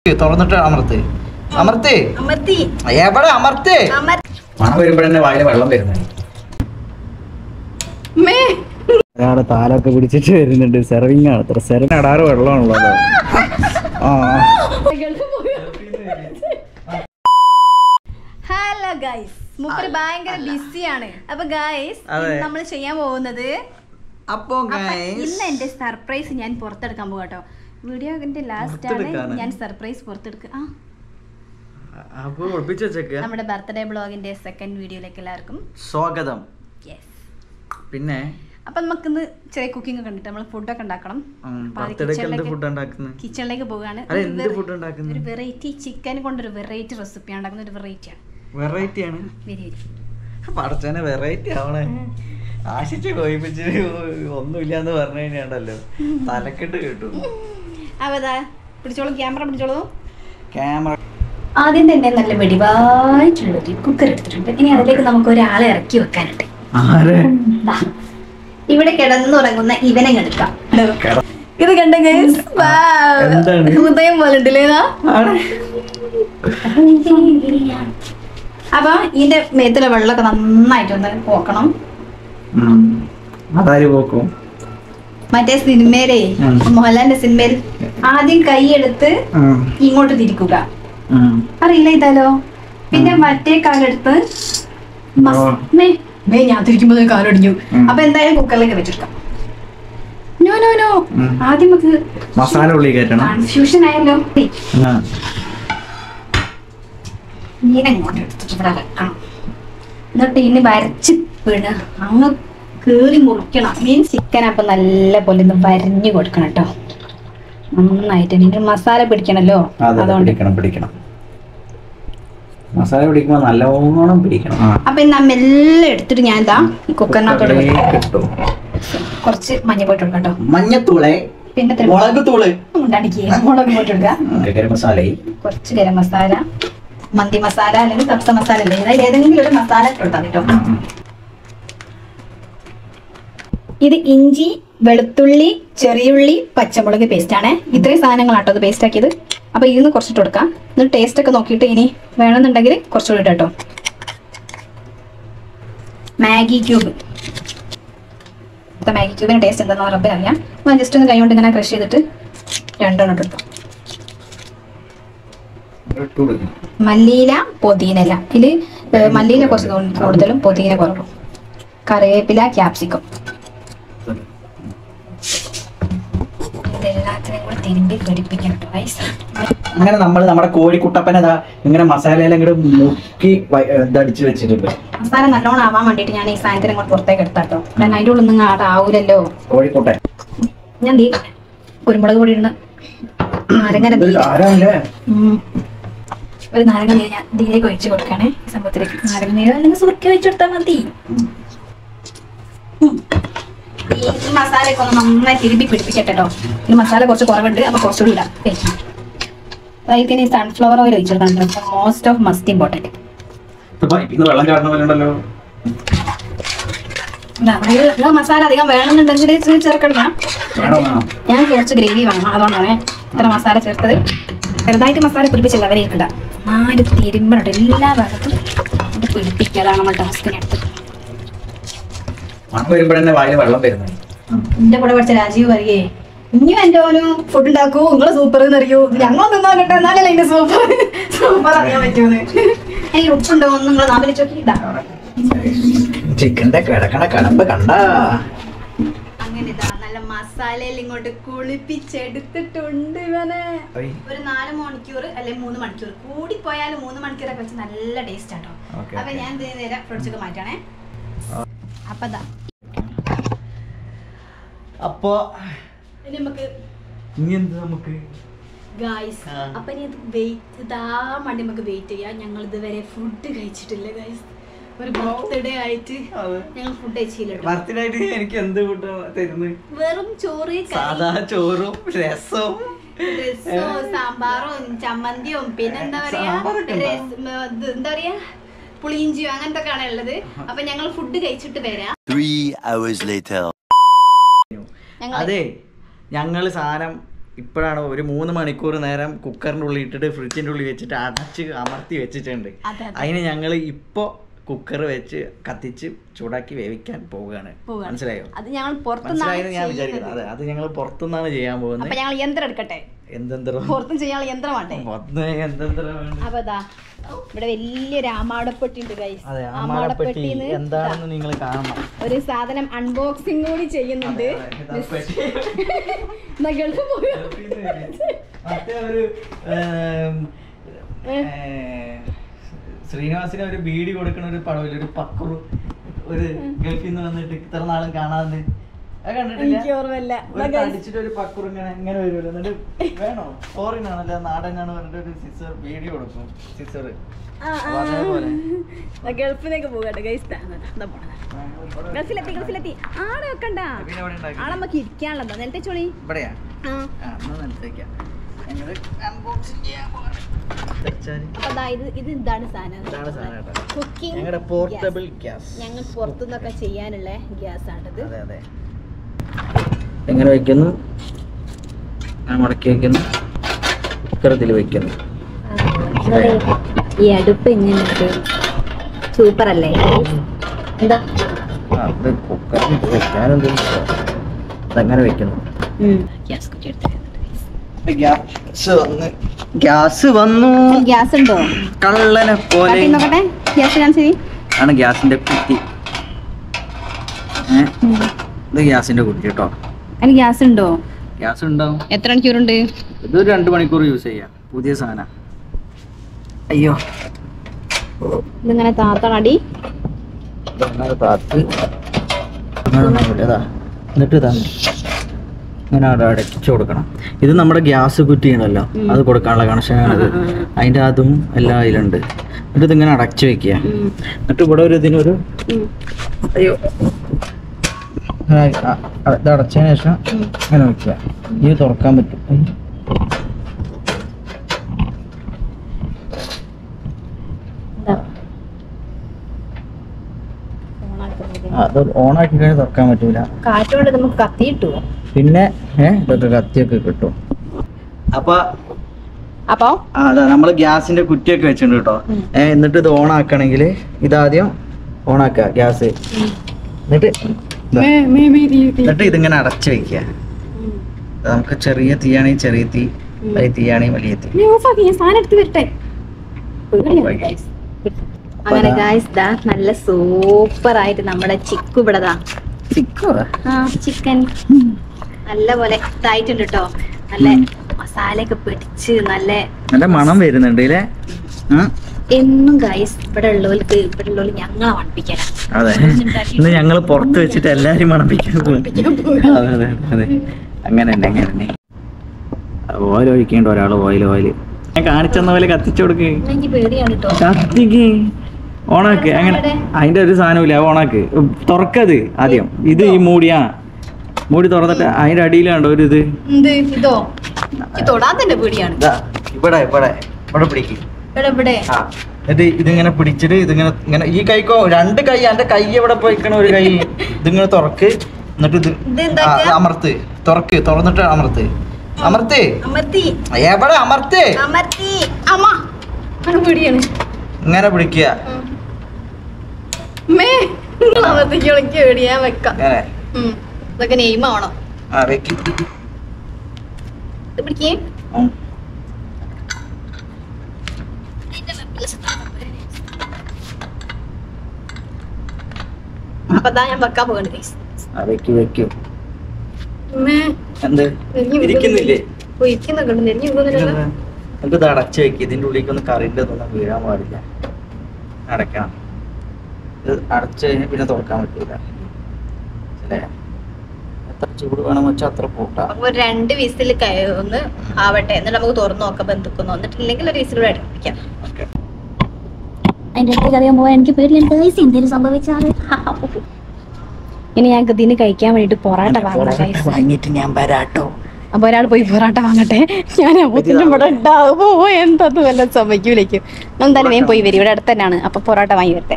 തുറന്നിട്ട് അമർത്ത് അമർത്ത് എവിടെ അമർത്ത് മണം വരുമ്പോഴെന്നെ വായില് വെള്ളം വരുന്നത്. ഒരാള് താലൊക്കെ പിടിച്ചിട്ട് വരുന്നുണ്ട്. സെർവിങ് ആണ് അത്ര. സെർവിങ് അടാറ് വെള്ളമാണുള്ളത്. ഹലോ ഗൈസ്, മൂപ്പര് ഭയങ്കര ബിസിയാണ്. അപ്പൊ ഗൈസ് നമ്മൾ ചെയ്യാൻ പോകുന്നത് ഇന്ന് എന്റെ സർപ്രൈസ് ഞാൻ പുറത്തെടുക്കാൻ പോകട്ടോ. വീഡിയോന്റെ ലാസ്റ്റ് ആണ് ഞാൻ സർപ്രൈസ് പുറത്തെടുക്കുക. നമ്മുടെ ബർത്ത്ഡേ ബ്ലോഗിന്റെ സെക്കൻഡ് വീഡിയോയിലേക്ക് എല്ലാവർക്കും സ്വാഗതം. പിന്നെ അപ്പൊ നമുക്കിന്ന് ചെറിയ കുക്കിംഗ് ഒക്കെ കണ്ടിട്ട് നമ്മൾ ഫുഡൊക്കെ ഉണ്ടാക്കണം. കിച്ചണിലേക്ക് പോവുകയാണ്. ഒരു വെറൈറ്റി ചിക്കൻ കൊണ്ടൊരു വെറൈറ്റി റെസിപ്പി ഉണ്ടാക്കുന്ന ഒരു വെറൈറ്റിയാണ്. പടച്ചനെ വെറൈറ്റി ആവണേ. ആശിച്ച് കോയിപ്പിച്ച് ഒന്നുമില്ലാന്ന് പറഞ്ഞു കഴിഞ്ഞാണ്ടല്ലോ തലക്കെട്ട് കേട്ടു. അവതാ പിടിച്ചോളൂ, ക്യാമറ പിടിച്ചോളൂ. ക്യാമറ ആദ്യം തന്നെ നല്ല വെടിവായിട്ടുള്ളൊരു കുക്കർ എടുത്തിട്ടുണ്ട്. ഇനി അതിലേക്ക് നമുക്ക് ഒരാളെ ഇറക്കി വെക്കാനുണ്ട്. ഇവിടെ കിടന്നുറങ്ങുന്ന ഇവനെ എടുക്കാം. ഇത് കണ്ട ഹൃദയം പോലെ ഉണ്ടല്ലേ. അപ്പൊ ഇതിന്റെ മേത്തിലെ വെള്ളമൊക്കെ നന്നായിട്ടൊന്ന് പോക്കണം. മറ്റേ സിനിമയിലേ മോഹൻലാലിന്റെ സിനിമയിൽ ആദ്യം കൈയെടുത്ത് ഇങ്ങോട്ട് തിരിക്കുക, അറിയില്ല ഇതാലോ. പിന്നെ മറ്റേ കാലെടുത്ത് ഞാൻ തിരിക്കുമ്പോ കാലൊടിഞ്ഞു. അപ്പൊ എന്തായാലും കുക്കറിലേക്ക് വെച്ചെടുക്കാം. നോ നോ നോ, ആദ്യം നമുക്ക് മസാല കൺഫ്യൂഷൻ ആയല്ലോ. ഇങ്ങോട്ട് എടുത്തിട്ട് ഇവിടെ വെക്കണം. എന്നിട്ട് ഇനി വരച്ച് വീണ അങ്ങ് കേറി മുറിക്കണം. മീൻസ് ചിക്കൻ അപ്പൊ നല്ല പോലെ ഒന്ന് വരഞ്ഞു കൊടുക്കണം കേട്ടോ. നന്നായിട്ട് ഇതിന് മസാല പിടിക്കണല്ലോ. അതുകൊണ്ട് മസാല പിടിക്കുമ്പോ നല്ലോണം പിടിക്കണം. അപ്പൊ നമ്മെല്ലാം എടുത്തിട്ട് ഞാൻ ഇതാ ഈ കുക്കറിനകത്തോട് കുറച്ച് മഞ്ഞപ്പൊടി കൊടുക്കാം. മഞ്ഞത്തൂളെ, പിന്നെ മുളക് തൂള്, മുളക് പൊടി കൊടുക്കുക, ഗരം മസാല, കുറച്ച് ഗരം മസാല, മന്തി മസാല അല്ലെങ്കിൽ കപ്സ മസാല അല്ലേ, അതായത് ഏതെങ്കിലും ഒരു മസാല കൊടുത്താൽ കേട്ടോ. ഇത് ഇഞ്ചി, വെളുത്തുള്ളി, ചെറിയുള്ളി, പച്ചമുളക് പേസ്റ്റ് ആണ്. ഇത്രയും സാധനങ്ങളാട്ടോ അത് പേസ്റ്റ് ആക്കിയത്. അപ്പൊ ഇതിന്ന് കുറച്ചിട്ട് കൊടുക്കാം. എന്നിട്ട് ടേസ്റ്റ് ഒക്കെ നോക്കിയിട്ട് ഇനി വേണമെന്നുണ്ടെങ്കിൽ കുറച്ചുകൂടി കേട്ടോ. മാഗി ക്യൂബ്, മാഗി ക്യൂബിന് ടേസ്റ്റ് എന്താണെന്ന് റബ്ബിനറിയാം. ഞാൻ ജസ്റ്റ് ഒന്ന് കൈ കൊണ്ട് ഇങ്ങനെ ക്രഷ് ചെയ്തിട്ട് രണ്ടെണ്ണം ഇട്ടു. മല്ലിയില, പുതിനയില. ഇതിൽ മല്ലിയില കുറച്ച് കൂടുതലും പുതിന കുറവും. കറിവേപ്പില, ക്യാപ്സിക്കം, ഇതെല്ലാത്തിനും കൂടി തിരുമ്പി പിടിപ്പിക്കണം. അങ്ങനെ നമ്മൾ നമ്മുടെ കോഴിക്കുട്ടപ്പനെ ഇങ്ങനെ മസാലയെല്ലാം ഇങ്ങോട്ട് മുക്കി അടിച്ചു വെച്ചിട്ടുണ്ട്. മസാല നല്ലോണം ആവാൻ വേണ്ടിട്ട് ഞാൻ ഈ സാധനത്തിന് ഇങ്ങോട്ട് പുറത്തേക്ക് എടുത്താട്ടോ. കാരണം അതിൻ്റെ ഉള്ളിൽ നിങ്ങൾ ആവൂലല്ലോ കോഴിക്കുട്ടൻ. ഞാൻ കുരുമുളക് പൊടി ഇടുന്ന ഒരു നാരങ്ങ നീര് ഞാൻ ഇതിലേക്ക് ഒഴിച്ചു കൊടുക്കണേ. ഈ സംഭവത്തിലേക്ക് നാരങ്ങ നീര് അല്ലെങ്കിൽ സുർക്ക ഒഴിച്ചെടുത്താൽ മതി. ഈ മസാലയൊക്കെ ഒന്ന് നന്നായി തിരുമ്പി പിടിപ്പിക്കട്ടോ. ഈ മസാല കുറച്ച് കുറവുണ്ട്, അപ്പൊ കുറച്ചുകൂടി ഇടാം. അതിന് സൺഫ്ലവർ ഓയിൽ ഒഴിച്ചെടുക്കണം. Most of must important. മസാല അധികം വേണമെന്നുണ്ടെങ്കിൽ ചേർക്കണം. ഞാൻ കുറച്ച് ഗ്രേവി വേണം, അതുകൊണ്ടാണ് ഇത്ര മസാല ചേർത്തത്. ചെറുതായിട്ട് മസാല പിടിപ്പിച്ചില്ല അവരെ ഇടാം. നാല് തിരുമ്പണട്ടോ. എല്ലാ ഭാഗത്തും ഇത് പിടിപ്പിക്കലാണ് നമ്മൾ ടാസ്കിനടുത്ത്. എന്റെ കൂടെ പഠിച്ച രാജീവ് പറയേ, ഇനി എന്റെ ഓനും ഫുഡ് ഉണ്ടാക്കൂ, നിങ്ങള് സൂപ്പർ എന്നറിയൂ. ഞങ്ങൾ തിന്നോട്ടെ, എന്നാലല്ലേ എന്റെ സൂപ്പർ അറിയാൻ പറ്റൂന്ന്. എനിക്ക് ഉപ്പുണ്ടോ എന്ന് നിങ്ങൾ നാവിൽ ചോക്കിട്ടാ. ചിക്കന്റെ കിടക്കണ കടമ്പ് കണ്ട. അങ്ങനെ ഇതാ നല്ല മസാലയിൽ ഇങ്ങോട്ട് കുളിപ്പിച്ചെടുത്തിട്ടുണ്ട് ഇവനെ. ഒരു 4 മണിക്കൂർ അല്ലെങ്കിൽ 3 മണിക്കൂർ, കൂടിപ്പോയാലും 3 മണിക്കൂറൊക്കെ വെച്ച് നല്ല ടേസ്റ്റ് ആട്ടോ. അപ്പൊ ഞാൻ നേരെ ഫ്രിഡ്ജൊക്കെ മാറ്റണേ. അപ്പൊ നമുക്ക് ഗൈസ്, അപ്പൊ ഇനി വെയിറ്റ് നമുക്ക് വെയിറ്റ് ചെയ്യാം. ഞങ്ങൾ ഇതുവരെ ഫുഡ് കഴിച്ചിട്ടില്ല ഗൈസ്. ഒരു ബർത്ത്ഡേ ആയിട്ട് ഞങ്ങൾ ഫുഡ് കഴിച്ചില്ല. ബർത്ത്ഡേ ആയിട്ട് എനിക്ക് എന്ത് ഫുഡ് തരുന്നത്? വെറും ചോറ്, സാധാ ചോറും രസവും സാമ്പാറും ചമ്മന്തിയും പിന്നെ എന്താ പറയാ പുളിയിഞ്ചിയോ അങ്ങനത്തെ ഒക്കെ ആണ് ഉള്ളത്. അപ്പൊ ഞങ്ങൾ ഫുഡ് കഴിച്ചിട്ട് വരാം. 3 hours later. അതെ, ഞങ്ങള് സാധനം ഇപ്പോഴാണ് ഒരു 3 മണിക്കൂർ നേരം കുക്കറിൻ്റെ ഉള്ളിൽ ഇട്ടിട്ട് ഫ്രിഡ്ജിൻ്റെ ഉള്ളിൽ വെച്ചിട്ട് അടച്ച് അമർത്തി വെച്ചിട്ടുണ്ട്. അതിന് ഞങ്ങൾ ഇപ്പോൾ കുക്കർ വെച്ച് കത്തിച്ച് ചൂടാക്കി വേവിക്കാൻ പോവുകയാണ്. മനസ്സിലായോ? മനസ്സിലായെന്ന് ഞാൻ വിചാരിക്കുന്നത്. അതെ, അത് ഞങ്ങൾ പുറത്തുനിന്നാണ് ചെയ്യാൻ പോകുന്നത്. ഞങ്ങൾ യന്ത്രം എടുക്കട്ടെ. പുറത്തും ചെയ്യാനുള്ള യന്ത്രം വേണ്ടേ? അപ്പൊ ഇവിടെ വലിയൊരു ആമാടപ്പെട്ടി ഉണ്ട് ഗൈസ്. ആമാടപ്പെട്ടി എന്താണെന്ന് നിങ്ങൾ കാണണം. ഒരു സാധനം അൺബോക്സിംഗ് കൂടി ചെയ്യുന്നുണ്ട്. ശ്രീനിവാസിന് ഒരു ബീഡി കൊടുക്കണ ഒരു പടവില്ല, ഒരു പക്കുറു, ഒരു ഗൾഫിൽ നിന്ന് വന്നിട്ട് ഇത്ര നാളും കാണാതെ അടിച്ചിട്ട് ഒരു പക്കുറു ഇങ്ങനെ വരുമല്ലോ. എന്നിട്ട് വേണോ ഫോറിനാണല്ലോ നാടനാണ് പറഞ്ഞിട്ട് ഒരു സിസർ ബീഡി കൊടുക്കും. സിസർ ഗൾഫിലേക്ക് പോകട്ടെ ഗൈസ്. ഗൾഫിലെത്തി ആടെ വെക്കണ്ട, ആടെ നമുക്ക് ഇരിക്കാനുള്ളതാ. നേരത്തെ ചോളി ഇവിടെയാ പോർട്ടബിൾ ഗ്യാസ്. ഞങ്ങൾ പുറത്തുനിന്നൊക്കെ ചെയ്യാനുള്ള ഗ്യാസ് ആണിത്. എങ്ങനെ വെക്കുന്നു? മടക്കി വെക്കുന്നു, കുക്കറത്തിൽ വെക്കുന്നു. ഈ അടുപ്പ് എങ്ങനെയുണ്ട്? സൂപ്പർ അല്ലേ? എന്താ കുക്കറിൽ വെക്കാനെന്ത് അതങ്ങനെ വെക്കുന്നു. ഗ്യാസ് വന്നു. ഗ്യാസ് ഉണ്ടോ? കള്ളനെ പോലെ ആണ് ഗ്യാസിന്റെ കുറ്റി. ഇത് ഗ്യാസിന്റെ കുറ്റി കേട്ടോ. അതിന് ഗ്യാസ് ഉണ്ടോ? ഗ്യാസ് ഉണ്ടാവും. എത്ര മണിക്കൂറുണ്ട്? ഇതൊരു 2 മണിക്കൂർ യൂസ് ചെയ്യാം. പുതിയ സാധനം. അയ്യോ, ഇതിങ്ങനെ താത്തടി എന്നിട്ട് ഇതാ ഇങ്ങനെ അവിടെ അടച്ചു കൊടുക്കണം. ഇത് നമ്മുടെ ഗ്യാസ് കുറ്റിയാണല്ലോ, അത് കൊടുക്കാനുള്ള കണക്ഷനാണിത്. അതിൻ്റെ അതും എല്ലാം അതിലുണ്ട്. എന്നിട്ട് ഇതിങ്ങനെ അടച്ചു വെക്കുക. എന്നിട്ട് ഇവിടെ ഒരു ഇതിനൊരു അയ്യോ ഇത് അടച്ചതിന് ശേഷം ഇങ്ങനെ വെക്കുക. ഇത് തുറക്കാൻ പറ്റും. അത് ഓണാക്കി കഴിഞ്ഞാൽ തുറക്കാൻ പറ്റൂല. കാറ്റോണ്ട് നമുക്ക് കത്തി കിട്ടുമോ? പിന്നെ ഇതൊക്കെ കത്തിയൊക്കെ കിട്ടും. അപ്പൊ അതാ നമ്മള് ഗ്യാസിന്റെ കുറ്റിയൊക്കെ വെച്ചിട്ടുണ്ട് കേട്ടോ. എന്നിട്ട് ഇത് ഓണാക്കണമെങ്കിൽ ഇതാദ്യം ഓണാക്കുക ഗ്യാസ്. എന്നിട്ട് ഇതിങ്ങനെ അടച്ചു വെക്കുക. നമുക്ക് ചെറിയ തീയാണെങ്കിൽ ചെറിയ തീ, വലിയ തീയാണെങ്കിൽ വലിയ തീ. അങ്ങനെ ഗായ്സ് ദാ നല്ല സൂപ്പർ ആയിട്ട് നമ്മുടെ ചിക്കു ഇവിടെതാ. ചിക്കൻ നല്ല പോലെ ഇതായിട്ടുണ്ട് കേട്ടോ. നല്ല മസാലയൊക്കെ പിടിച്ച് നല്ല മണം വരുന്നുണ്ട് അല്ലേ? എന്നും ഗായ്സ് ഇവിടെ ഉള്ളവർക്ക് ഞങ്ങളെ മണപ്പിക്കണം. അതെ, ഇന്ന് ഞങ്ങൾ പുറത്ത് വെച്ചിട്ട് എല്ലാരും മണപ്പിക്കാൻ പോകും. അതെ അതെ, അങ്ങനെ തന്നെ അങ്ങനെ തന്നെ. ഓയിൽ ഒഴിക്കേണ്ട ഒരാള് ഓയിൽ ഞാൻ കാണിച്ചെന്ന പോലെ കത്തിച്ചു കൊടുക്ക്. കത്തിക്ക്, ഓണാക്ക്. അങ്ങനെ അതിന്റെ ഒരു സാധനമില്ല, ഓണാക്ക്. തുറക്കത് ആദ്യം. ഇത് ഈ മൂടി തുറന്നിട്ട് അതിന്റെ അടിയിലാണ്ടോ ഒരു ഇത്. ഇവിടെ പിടിക്ക്. എന്നിട്ട് ഇതിങ്ങനെ പിടിച്ചിട്ട് ഇങ്ങനെ ഈ കൈക്കോ 2 കൈ, എന്റെ കൈ എവിടെ പോയിക്കണ ഒരു കൈ. ഇതിങ്ങനെ തുറക്ക്. എന്നിട്ട് ഇത് അമർത്ത്. തുറന്നിട്ട് അമർത്ത്. എവിടെ അമർത്ത്? ഇങ്ങനെ പിടിക്കുക. ഇതൊക്കെ നെയ്മാണോ? അപ്പൊ ഞാൻ വെക്കാൻ പോകണ്ടേ? ഇത് അടച്ചു വെക്കുക. ഇതിന്റെ ഉള്ളിലേക്ക് കറിന്റെ ഒന്നും വീഴാൻ പാടില്ല. അടയ്ക്കണം. ഇത് അടച്ചു കഴിഞ്ഞാൽ പിന്നെ തുറക്കാൻ പറ്റൂല. എത്ര ചൂട് വേണം വെച്ചാൽ അത്ര കൂട്ടാം. 2 വിസിൽ ഒന്ന് ആവട്ടെ, എന്നിട്ട് നമുക്ക് തുറന്നു നോക്കാം ബന്ധുക്കുന്നു. എന്നിട്ടില്ലെങ്കിൽ ഒരു വിസിലൂടെ അടുപ്പിക്കാം. അതിന്റെ അടുത്ത് അറിയാൻ പോവാൻ എനിക്ക് പേടിയുണ്ട് എന്തെങ്കിലും സംഭവിച്ചാൽ. ഇനി ഞങ്ങൾക്ക് ഇതിന് കഴിക്കാൻ വേണ്ടിട്ട് പൊറാട്ട വാങ്ങിട്ട് ഞാൻ വരാട്ടോ. അപ്പൊ ഒരാൾ പോയി പൊറാട്ട വാങ്ങട്ടെ. ഞാൻ ഇവിടെ ഉണ്ടാവുമോ എന്തത് വല്ല സംഭവിക്കൂലേക്കും. എന്തായാലും വേഗം പോയി വരും, ഇവിടെ അടുത്ത് തന്നെയാണ്. അപ്പൊ പൊറാട്ട വാങ്ങി വരട്ടെ.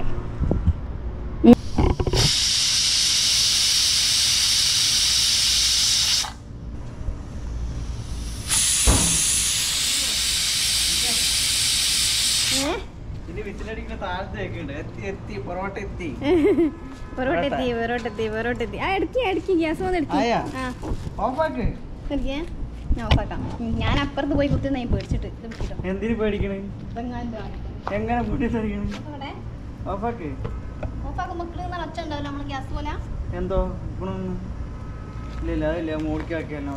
പൊറോട്ടെത്തി ഗ്യാസ് വന്ന് ഞാൻ അപ്പുറത്ത് പോയി കുത്തി പേടിച്ചിട്ട് എന്തിനു പേടിക്കണേ? എങ്ങനെ എന്തോ ഇല്ല അതില്ല മൂടിക്കാക്കിയല്ലോ.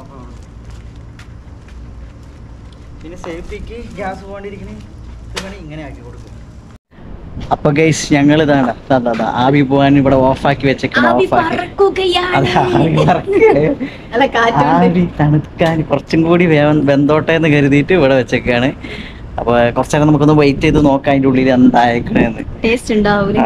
പിന്നെ സേഫ്റ്റിക്ക് ഗ്യാസ് പോകാണ്ടിരിക്കണേ ഇങ്ങനെ ആക്കി കൊടുക്കും. അപ്പൊ ഗൈസ് ഞങ്ങൾ ഇതാണ് ആവി പോകാൻ ഇവിടെ ഓഫാക്കി വെച്ചേക്കണം. ആവി തണുക്കാൻ കുറച്ചും കൂടി വെന്തോട്ടെ എന്ന് കരുതിയിട്ട് ഇവിടെ വെച്ചേക്കാണ്. അപ്പൊ കുറച്ചേരം നമുക്കൊന്ന് വെയിറ്റ് ചെയ്ത് നോക്കാം അതിന്റെ ഉള്ളിൽ എന്തായേക്കണെന്ന്. ടേസ്റ്റ് ഉണ്ടാവില്ല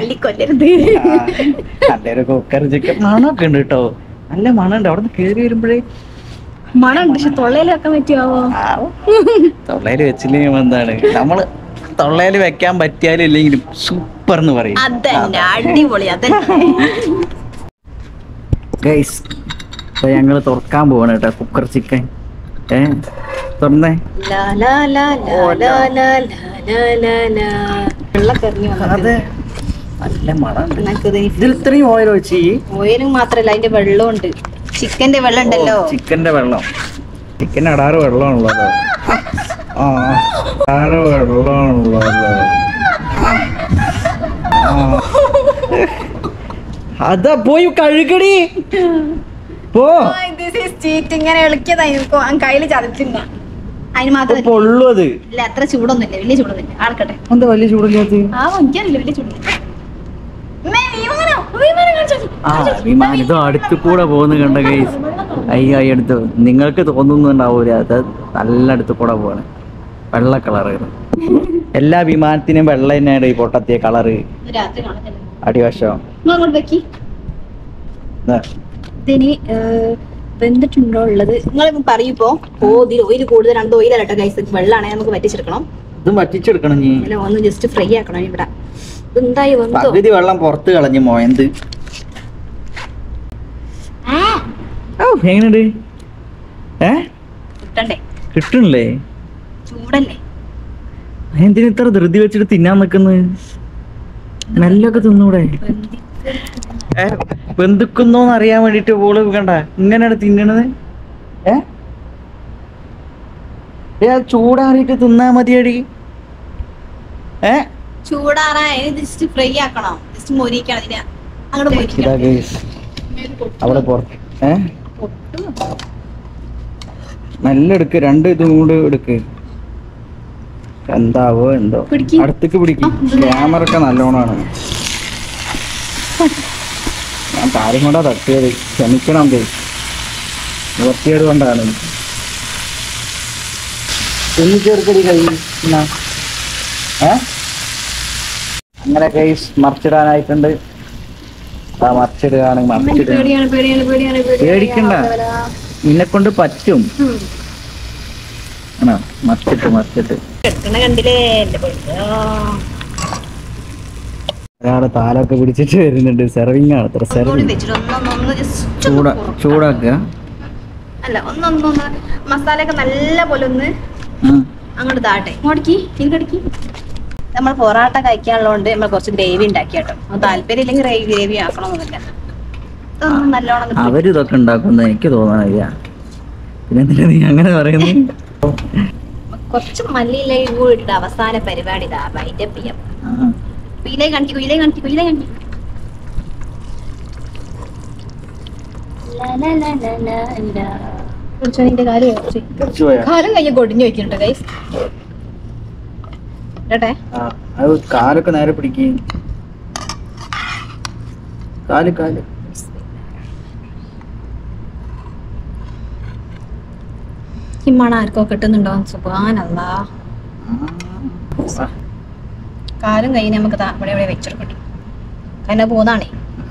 കുക്കർ ചിക്കൻ മണമൊക്കെ ഉണ്ട് കേട്ടോ, നല്ല മണമുണ്ട്. അവിടെ നിന്ന് കേറി വരുമ്പോഴേ മണമുണ്ട്. പക്ഷെ തൊള്ളയിൽ വെക്കാൻ പറ്റുമോ? തൊള്ളയിൽ വെച്ചില്ലെങ്കിൽ എന്താണ്, നമ്മള് തൊള്ളയിൽ വെക്കാൻ പറ്റിയാലും ഇല്ലെങ്കിലും സൂപ്പർ എന്ന് പറയും. അടിപൊളി. ഗൈസ് ഞങ്ങള് തുറക്കാൻ പോവാണ് കേട്ടോ കുക്കർ ചിക്കൻ. തുറന്നേ. അതെ നല്ല മണം. ഇതിൽ ഇത്രയും ഓയിൽ ഒഴിച്ച് ഓയിലും മാത്രല്ല അതിന്റെ വെള്ളമുണ്ട്. ചിക്കന്റെ വെള്ളം ഉണ്ടല്ലോ. ചിക്കന്റെ വെള്ളം, ചിക്കൻ അടാറ് വെള്ളമാണുള്ളത്. അതാ പോയി കഴുകടി പോ. ഇങ്ങനെ എളിക്കതായി കയ്യില് ചതച്ചില്ല. അതിന് മാത്രം പൊള്ളു. അത് ഇല്ല, അത്ര ചൂടൊന്നുമില്ല, വലിയ ചൂടൊന്നുമില്ല. ആൾക്കട്ടെ എന്താ വലിയ ചൂടില്ലാത്ത? എനിക്കറിയില്ല, വലിയ ചൂടില്ല. വിമാനം ഇതോ അടുത്ത് കൂടെ പോകുന്ന കണ്ട ഗൈസ്. അയ്യോ അടുത്ത് നിങ്ങൾക്ക് തോന്നുന്നുണ്ടാവൂല, അത് നല്ല അടുത്ത് കൂടെ പോവാണ്. വെള്ള കളറ്, എല്ലാ വിമാനത്തിനും വെള്ള തന്നെയാണ് ഈ പൊട്ടത്തിയ കളറ്. അടിവശം വെന്തിട്ടുണ്ടോ ഉള്ളത് നിങ്ങൾ പറയൂപ്പോ. ഇതിൽ ഓയിൽ കൂടുതലാണ്, ഓയിലല്ലോ ഗൈസ്, വെള്ളാണെ നമുക്ക് വറ്റിച്ചെടുക്കണം. ഇതും വറ്റിച്ചെടുക്കണം. നീ ഒന്ന് ജസ്റ്റ് ഫ്രൈ ആക്കണം. ഇവിടെ എന്തായി പകുതി വെള്ളം പുറത്ത് കളഞ്ഞു മോയന്ത്. എങ്ങനെയുണ്ട്? കിട്ടണില്ലേ? ചൂടല്ലേ? എന്തിനാ ഇത്ര ധൃതി വെച്ചിട്ട് തിന്നാൻ നിക്കുന്നത്? മെല്ലൊക്കെ തിന്നൂടെ? വെന്തുക്കുന്നോന്ന് അറിയാൻ വേണ്ടിട്ട് പോള് കണ്ട ഇങ്ങനെയാണ് തിന്നണത്. ചൂടാറിയിട്ട് തിന്നാ മതിയടി. ജസ്റ്റ് ഫ്രൈ ആക്കണം, ജസ്റ്റ് മൊരിക്കണം. അവിടെ പുറത്ത് നല്ല എടുക്ക്, രണ്ട് ഇതും കൂടെ എടുക്ക്. എന്താവോ എന്തോ. അടുത്തേക്ക് പിടിക്കും. ക്യാമറ ഒക്കെ നല്ലോണാണ്. ഞാൻ താരം കൊണ്ടാ തട്ടിയത്, ക്ഷമിക്കണം. വൃത്തിയേട് കൊണ്ടാണ്. ഒന്ന് ചേർക്കടി കൈ. അങ്ങനെ ഗൈസ് മറിച്ചിടാനായിട്ടുണ്ട്. മറിച്ചിടുകയാണ്. പേടിക്കണ്ട, നിന്നെ കൊണ്ട് പറ്റും. ആണോ? മറിച്ചിട്ട് ഒരാള് താലൊക്കെ പിടിച്ചിട്ട് വരുന്നുണ്ട്. സെർവിങ് ആണ്. ചൂടാക്കുക. മസാലയൊക്കെ നല്ല പോലെ ഒന്ന് അങ്ങോട്ട് താട്ടെ. നമ്മൾ പൊറാട്ട കഴിക്കാനുള്ളതുകൊണ്ട് നമ്മൾ കുറച്ച് ഗ്രേവി ഉണ്ടാക്കി കേട്ടോ. താല്പര്യം ഇല്ലെങ്കിൽ ഗ്രേവി ആക്കണമെന്നില്ല. നല്ലോണം അവരിതൊക്കെ ഉണ്ടാക്കുന്ന എനിക്ക് തോന്നണില്ല. പിന്നെ നീ അങ്ങനെ പറയുന്നു. കുറച്ച് മല്ലിയിലേക്ക് കൂടി ഇട്ട് അവസാന പരിപാടി കാലം കയ്യ കൊടിഞ്ഞു വെക്കുന്നുണ്ട് ഗൈസ്. കാലൊക്കെ നേരെ പിടിക്കും. കാല് ഈ മണം ആർക്കോ കിട്ടുന്നുണ്ടോ? സുബ്ഹാനല്ലാ. കാലും കയ്യിനെ നമുക്ക് ഇവിടെ വെച്ചെടുക്കട്ടെ. കാരണം പോന്നാണേ.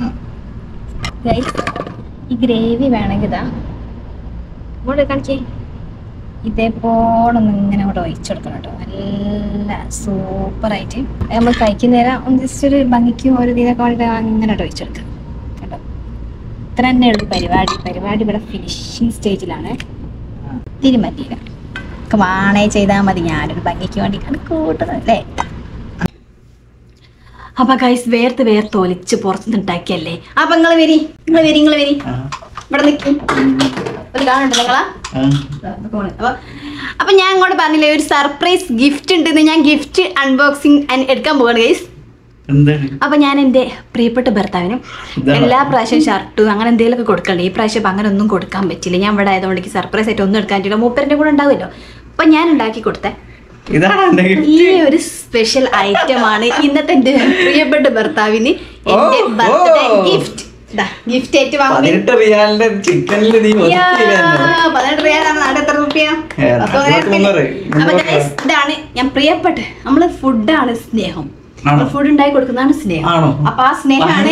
ഈ ഗ്രേവി വേണമെങ്കിൽ ഇതാ ഇങ്ങോട്ട് കാണിച്ചേ. ഇതേപോലൊന്നും ഇങ്ങനെ ഇവിടെ ഒഴിച്ചെടുക്കണം കേട്ടോ. നല്ല സൂപ്പറായിട്ട് നമ്മൾ കഴിക്കുന്നേരം ഒന്ന് ജസ്റ്റ് ഒരു ഭംഗിക്കും ഒരു ഇതിനൊക്കെ വേണ്ടിയിട്ട് അങ്ങനെ ഒഴിച്ചെടുക്കാം കേട്ടോ. ഇത്ര തന്നെ ഉള്ളൂ പരിപാടി. ഇവിടെ ഫിനിഷിങ് സ്റ്റേജിലാണ്. തിരുമല്ലിയില നിങ്ങൾക്ക് വേണേ ചെയ്താൽ മതി. ഞാനൊരു ഭംഗിക്ക് വേണ്ടി കൂട്ടുന്നത് അല്ലേ. അപ്പൊ ഗൈസ് വേർത്ത് ഒലിച്ച് പുറത്തുനിന്ന് ഉണ്ടാക്കിയല്ലേ. അപ്പൊ നിങ്ങൾ വരി ഇവിടെ നിൽക്കും ഒരു കാണുന്നുണ്ട് നിങ്ങളാ. അപ്പൊ ഞാൻ ഇങ്ങോട്ട് പറഞ്ഞില്ലേ ഒരു സർപ്രൈസ് ഗിഫ്റ്റ് ഉണ്ടെന്ന്. ഞാൻ ഗിഫ്റ്റ് അൺബോക്സിങ് എടുക്കാൻ പോവാണ് ഗൈസ്. അപ്പൊ ഞാൻ എൻ്റെ പ്രിയപ്പെട്ട ഭർത്താവിനും എല്ലാ പ്രാവശ്യം ഷർട്ടും അങ്ങനെ എന്തെങ്കിലുമൊക്കെ കൊടുക്കണ്ടേ. ഈ പ്രാവശ്യം അങ്ങനെ ഒന്നും കൊടുക്കാൻ പറ്റില്ല. ഞാൻ ഇവിടെ ആയതുകൊണ്ട് എനിക്ക് സർപ്രൈസ് ആയിട്ട് ഒന്നും എടുക്കാൻ പറ്റില്ല. മൂപ്പരുടെ കൂടെ ഉണ്ടാവുമല്ലോ. അപ്പൊ ഞാൻ ഉണ്ടാക്കി കൊടുത്തേ ഈ ഒരു സ്പെഷ്യൽ ഐറ്റം ആണ് ഇന്നത്തെ എന്റെ പ്രിയപ്പെട്ട ഭർത്താവിന് എന്റെ ബർത്ത്ഡേ ഗിഫ്റ്റ്. ഗിഫ്റ്റ് ആയിട്ട് വാങ്ങി 18 റിയാലാണ്. നാട് എത്ര രൂപ? ഇതാണ് ഞാൻ പ്രിയപ്പെട്ട നമ്മള് ഫുഡാണ് സ്നേഹം. ഫുഡ് ഉണ്ടാക്കി കൊടുക്കുന്നതാണ് സ്നേഹം. അപ്പൊ ആ സ്നേഹമാണ്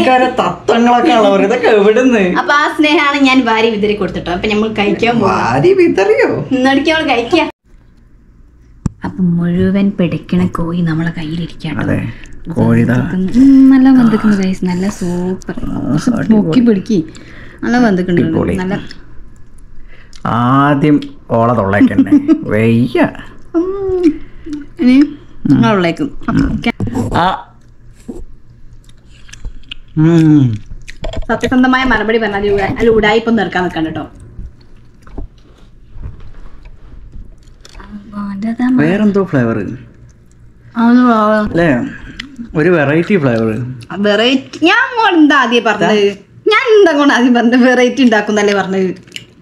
അപ്പൊ ആ സ്നേഹമാണ് ഞാൻ വാരി വിതറി കൊടുത്തിട്ടോ. അപ്പൊ നമ്മൾ കഴിക്കാൻ പോകും. കഴിക്കാം. അപ്പൊ മുഴുവൻ പിടിക്കണ കോഴി നമ്മളെ കയ്യിലിരിക്കാട്ടോ. നല്ല വന്നിക്കുന്നു ഗൈസ്. നല്ല സൂപ്പർ പൊക്കി പിടിക്കി നല്ല വന്നിട്ടുണ്ട്. നല്ല ആദ്യം ഓള തൊള്ളേക്കന്നെ വയ്യ ഇനി ഉള്ളേക്കും. സത്യസന്ധമായ മറുപടി പറഞ്ഞാൽ അല്ല ഉടായിപ്പം നിർക്കാൻ നിൽക്കണ്ട കേട്ടോ. വേറെന്തോ ഫ്ലേവർ അല്ലേ? ഒരു വെറൈറ്റി ഫ്ലേവർ. വെറൈറ്റി ഞാൻ എന്താ ആദ്യം പറഞ്ഞത്? ഞാൻ എന്താ കൊണ്ട് ആദ്യം പറഞ്ഞത് വെറൈറ്റി ഉണ്ടാക്കുന്നല്ലേ പറഞ്ഞത്?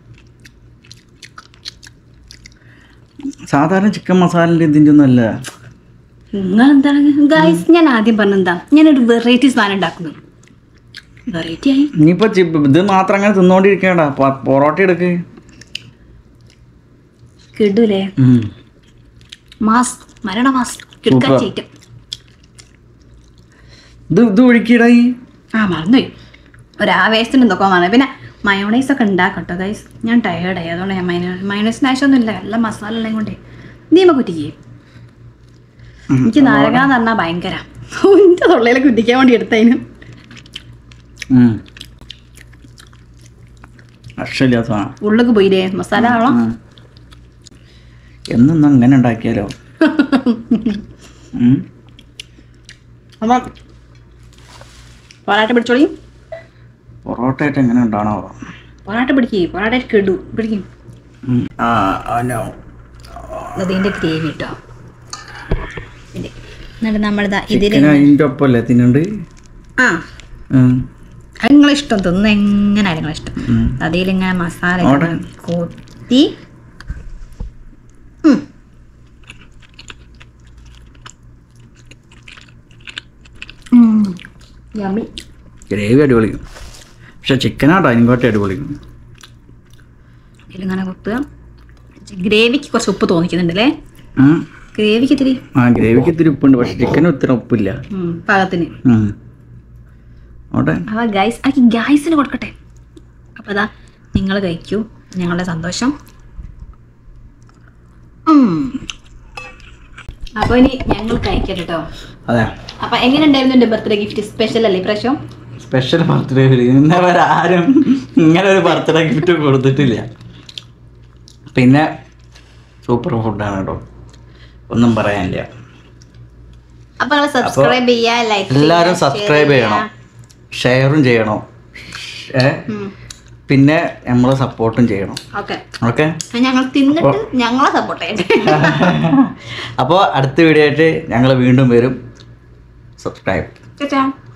സാധാരണ ചിക്കൻ മസാലന്റെ ഇതിന്റെ ഒന്നും അല്ല. നിങ്ങളെന്താണ് ഗൈസ്? ഞാൻ ആദ്യം പറഞ്ഞെന്താ ഞാനൊരു വെറൈറ്റി സാധനം ഉണ്ടാക്കുന്നു. വെറൈറ്റി ആയി. ഇനിയിപ്പോ ഇത് മാത്രം അങ്ങനെ തിന്നോണ്ടിരിക്കണ്ട. പൊറോട്ട എടുക്ക്. കിടൂലേ? മാസ് മരണ മാസ് കിടക്കാച്ചേറ്റം. ഇത് ഒഴുക്കിയിടായി. മറന്നുപോയി. ഒരാവേശത്തിന് എന്തൊക്കെ വേണം. പിന്നെ മയോണൈസ് ഒക്കെ ഉണ്ടാക്കട്ടോ ഗൈസ്. ഞാൻ ടയേർഡായി. അതുകൊണ്ട് ഞാൻ മയോണൈസിന് ആവശ്യമൊന്നും ഇല്ല. നല്ല മസാല എല്ലാം കൊണ്ടേ നീമ കുറ്റിക്കേ. എനിക്ക് നാരകാന്ന് പറഞ്ഞാൽ ഭയങ്കര എന്റെ തൊള്ളയിലെ കുറ്റിക്കാൻ വേണ്ടി എടുത്തതിന്. ഉള്ളിലേക്ക് പോയില്ലേ മസാല ആവണം. എന്നൊന്നും അങ്ങനെ ഉണ്ടാക്കിയാലോ. അപ്പൊ പൊറാട്ട പിടിച്ചോളി. പൊറോട്ട ആയിട്ട് എങ്ങനെ ഉണ്ടാണോ? പൊറാട്ട പിടിക്കേ. പൊറാട്ട കെടു പിടിക്കും. അതിന്റെ ഗ്രേവി കേട്ടോ. എന്നിട്ട് നമ്മളിതാ ഇതിന്റെ ഒപ്പല്ലേ തിന്നുണ്ട്. നിങ്ങളിഷ്ടം തിന്ന് എങ്ങനെ നിങ്ങളിഷ്ടം. അതിലിങ്ങനെ മസാല കൂട്ടി ഗ്രേവി അടിപൊളി. പക്ഷെ ചിക്കനാട്ടോ ഇങ്ങോട്ട് അടിപൊളി. ഇതിലിങ്ങനെ കുത്തുക. ഗ്രേവിക്ക് കുറച്ച് ഉപ്പ് തോന്നിക്കുന്നുണ്ടല്ലേ? ഗ്രേവിക്ക് ഇത്തിരി ഉപ്പുണ്ട്. പക്ഷെ ചിക്കനും ഇത്തിരി ഉപ്പില്ല പാകത്തിന്. അപ്പൊ ഗൈസിന് കൊടുക്കട്ടെ. അപ്പൊ അതാ നിങ്ങൾ കഴിക്കൂ. ഞങ്ങളുടെ സന്തോഷം. അപ്പൊ ഇനി ഞങ്ങൾ കഴിക്കട്ടെ കേട്ടോ. അപ്പൊ എങ്ങനെ ഉണ്ടായിരുന്നു എന്റെ ബർത്ത്ഡേ ഗിഫ്റ്റ്? സ്പെഷ്യൽ അല്ലേ ഇപ്രാവശ്യം? Special birthday. ഇന്നേ വരെ ആരും ഇങ്ങനെ ഒരു ബർത്ത്ഡേ ഗിഫ്റ്റ് കൊടുത്തിട്ടില്ല. പിന്നെ സൂപ്പർ ഫുഡാണ് കേട്ടോ. ഒന്നും പറയാനില്ല. അപ്പൊ സബ്സ്ക്രൈബ് ചെയ്യാ, ലൈക്ക് എല്ലാവരും സബ്സ്ക്രൈബ് ചെയ്യണം, ഷെയറും ചെയ്യണം, പിന്നെ നമ്മളെ സപ്പോർട്ടും ചെയ്യണം. ഓക്കെ ഞങ്ങൾ തിന്നിട്ട് ഞങ്ങളെ സപ്പോർട്ട് ചെയ്യണം. അപ്പോൾ അടുത്ത വീഡിയോ ആയിട്ട് ഞങ്ങൾ വീണ്ടും വരും. സബ്സ്ക്രൈബ്.